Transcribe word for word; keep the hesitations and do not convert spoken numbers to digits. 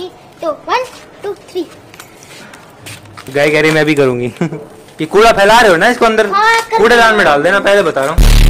करूंगी तो one two three. गाय कह रही मैं भी करूंगी। ये कूड़ा फैला रहे हो ना इसको अंदर, हाँ, कूड़ेदान में डाल देना, पहले बता रहा हूँ।